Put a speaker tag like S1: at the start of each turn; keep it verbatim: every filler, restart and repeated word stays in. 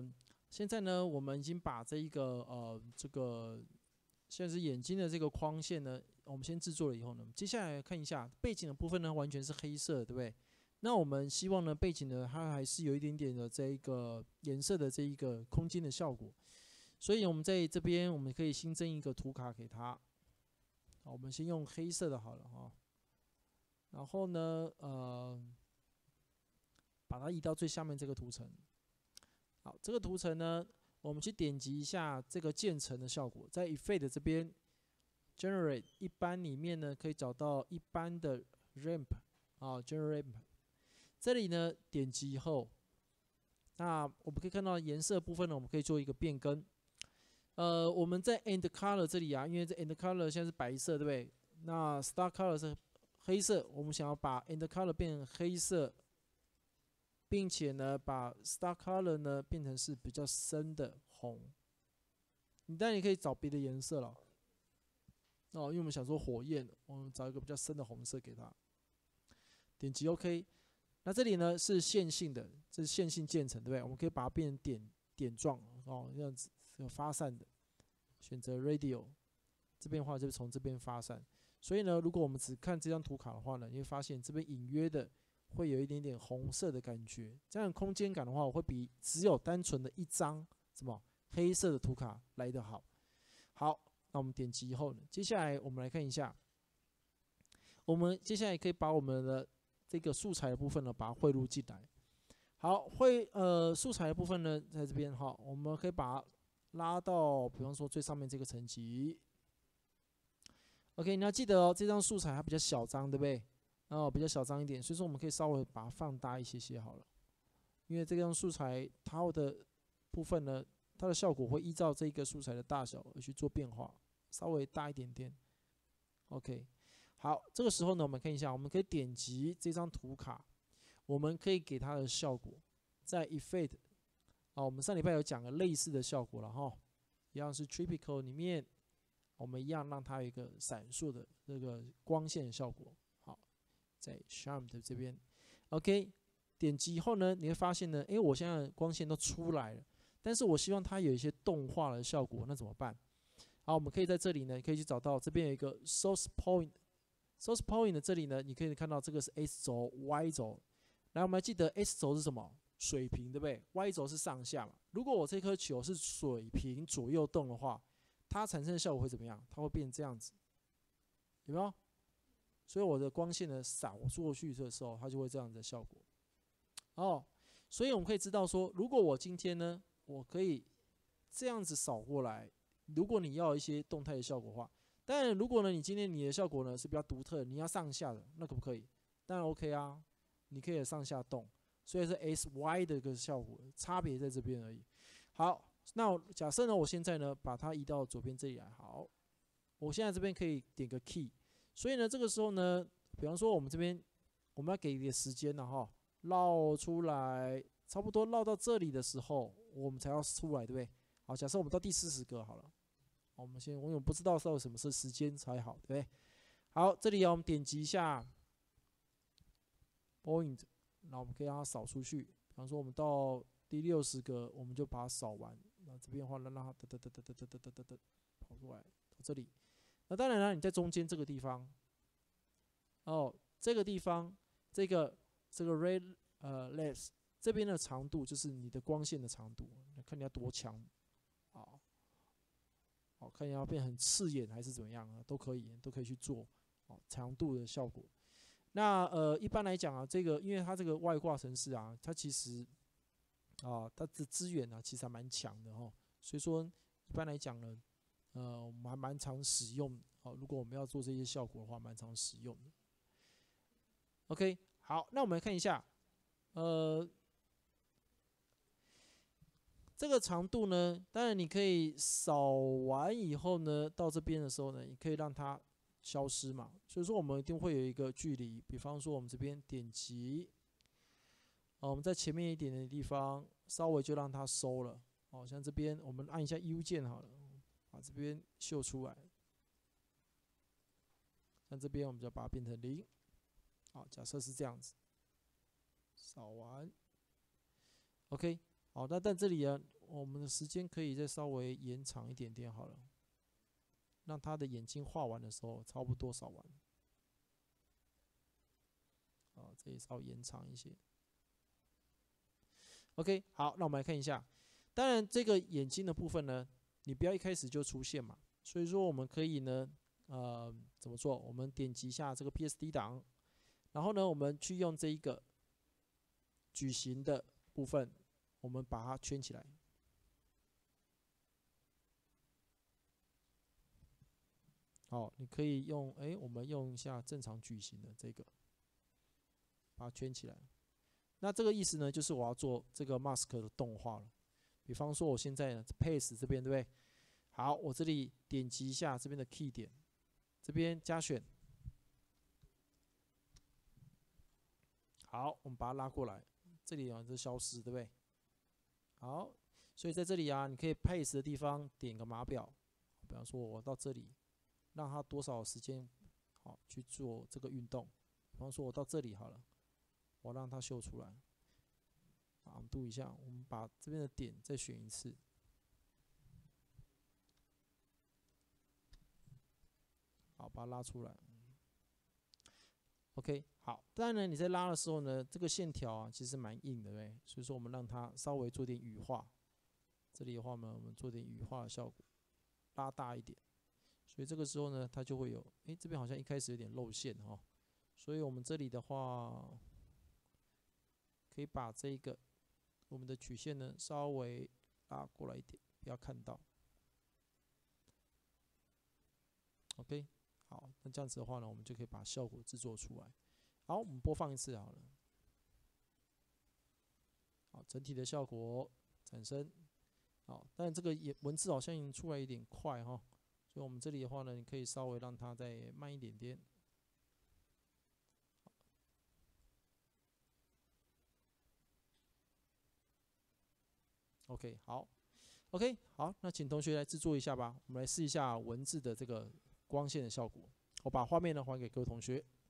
S1: 呢，现在呢，我们已经把这一个呃这个现在是眼睛的这个框线呢，我们先制作了以后呢，接下来看一下背景的部分呢，完全是黑色，对不对？那我们希望呢，背景呢，它还是有一点点的这一个颜色的这一个空间的效果，所以我们在这边我们可以新增一个图卡给它。好，我们先用黑色的好了哈，然后呢，呃，把它移到最下面这个图层。好，这个图层呢，我们去点击一下这个渐层的效果，在 Effect 这边 Generate 一般里面呢，可以找到一般的 Ramp 啊 ，Generate Ramp。这里呢，点击以后，那我们可以看到颜色部分呢，我们可以做一个变更。呃，我们在 End Color 这里啊，因为这 End Color 现在是白色，对不对？那 Start Color 是黑色，我们想要把 End Color 变成黑色，并且呢，把 Start Color 呢变成是比较深的红。你当然也可以找别的颜色了。哦，因为我们想说火焰，我们找一个比较深的红色给它。点击 OK。那这里呢是线性的，这是线性渐层，对不对？我们可以把它变成点点状哦，这样子有发散的。选择 Radial， 这边的话就是从这边发散。所以呢，如果我们只看这张图卡的话呢，你会发现这边隐约的会有一点点红色的感觉。这样空间感的话，会比只有单纯的一张什么黑色的图卡来得好。好，那我们点击以后呢，接下来我们来看一下，我们接下来可以把我们的这个素材的部分呢，把它汇入进来。好，汇呃素材的部分呢，在这边哈，我们可以把它拉到，比方说最上面这个层级。OK， 你要记得哦，这张素材它比较小张，对不对？哦，比较小张一点，所以说我们可以稍微把它放大一些些好了。因为这张素材它的部分呢，它的效果会依照这个素材的大小而去做变化，稍微大一点点。OK。好，这个时候呢，我们看一下，我们可以点击这张图卡，我们可以给它的效果，在 Effect 啊，我们上礼拜有讲了类似的效果了哈，一样是 Typical 里面，我们一样让它有一个闪烁的这个光线效果。好，在 Charm 的这边 ，OK， 点击以后呢，你会发现呢，诶，我现在光线都出来了，但是我希望它有一些动画的效果，那怎么办？好，我们可以在这里呢，可以去找到这边有一个 Source Point。Source Point 的这里呢，你可以看到这个是 X 轴、Y 轴。来，我们还记得 X 轴是什么？水平，对不对 ？Y 轴是上下嘛。如果我这颗球是水平左右动的话，它产生的效果会怎么样？它会变成这样子，有没有？所以我的光线呢扫过去的时候，它就会这样的效果。哦，所以我们可以知道说，如果我今天呢，我可以这样子扫过来，如果你要一些动态的效果的话。但如果呢，你今天你的效果呢是比较独特，你要上下的，那可不可以？当然 OK 啊，你可以上下动，所以是 S Y 的一个效果，差别在这边而已。好，那假设呢，我现在呢把它移到左边这里来，好，我现在这边可以点个 Key， 所以呢，这个时候呢，比方说我们这边我们要给一点时间了哈，绕出来，差不多绕到这里的时候，我们才要出来，对不对？好，假设我们到第四十个好了。我们先，我有不知道到什么是时间才好，对不对？好，这里我们点击一下 Point， 那我们可以让它扫出去。比方说，我们到第六十个，我们就把它扫完。那这边的话呢，让它哒哒哒哒哒哒哒哒哒跑出来到这里。那当然了，你在中间这个地方，哦，这个地方，这个这个 red 呃 less 这边的长度就是你的光线的长度，看你要多强，好。好，看要变很刺眼还是怎么样啊，都可以，都可以去做哦，长度的效果。那呃，一般来讲啊，这个因为它这个外挂程式啊，它其实啊，它的资源啊，其实还蛮强的哈。所以说，一般来讲呢，呃，我们还蛮常使用哦。如果我们要做这些效果的话，蛮常使用的。OK， 好，那我们来看一下，呃。这个长度呢，当然你可以扫完以后呢，到这边的时候呢，你可以让它消失嘛。所以说我们一定会有一个距离，比方说我们这边点击，哦，我们在前面一点的地方稍微就让它收了。哦，像这边我们按一下 U 键好了，把这边秀出来。像这边我们就把它变成零。好，假设是这样子，扫完 ，OK。 好，那但这里啊，我们的时间可以再稍微延长一点点好了，让他的眼睛画完的时候差不多扫完。啊，这里稍微延长一些。OK， 好，那我们来看一下。当然，这个眼睛的部分呢，你不要一开始就出现嘛。所以说，我们可以呢，呃，怎么做？我们点击一下这个 P S D 档，然后呢，我们去用这一个矩形的部分，我们把它圈起来。好，你可以用，哎，我们用一下正常矩形的这个，把它圈起来。那这个意思呢，就是我要做这个 mask 的动画了。比方说，我现在呢 paste 这边，对不对？好，我这里点击一下这边的 key 点，这边加选。好，我们把它拉过来，这里啊就消失，对不对？好，所以在这里啊，你可以 paste 的地方点个码表，比方说我到这里，让它多少时间好去做这个运动。比方说我到这里好了，我让它秀出来。啊，读一下，我们把这边的点再选一次。好，把它拉出来。OK， 好。当然呢，你在拉的时候呢，这个线条啊其实蛮硬的，对不对？所以说我们让它稍微做点羽化。这里的话呢，我们做点羽化的效果，拉大一点。所以这个时候呢，它就会有，哎，这边好像一开始有点露馅哈、哦。所以我们这里的话，可以把这个我们的曲线呢稍微拉过来一点，不要看到。OK。好，那这样子的话呢，我们就可以把效果制作出来。好，我们播放一次好了。好，整体的效果产生。好，但这个也文字好像出来有点快哈，所以我们这里的话呢，你可以稍微让它再慢一点点。OK， 好 ，OK， 好，那请同学来制作一下吧。我们来试一下文字的这个光线的效果。我把画面呢还给各位同学。